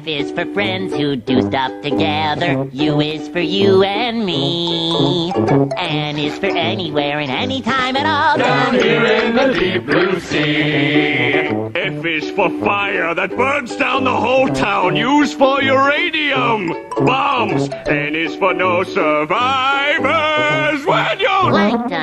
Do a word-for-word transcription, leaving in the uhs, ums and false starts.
F is for friends who do stuff together. U is for you and me. N is for anywhere and anytime at all. Down here in the deep blue sea. F is for fire that burns down the whole town. U's for uranium bombs. N is for no survivors when you... Like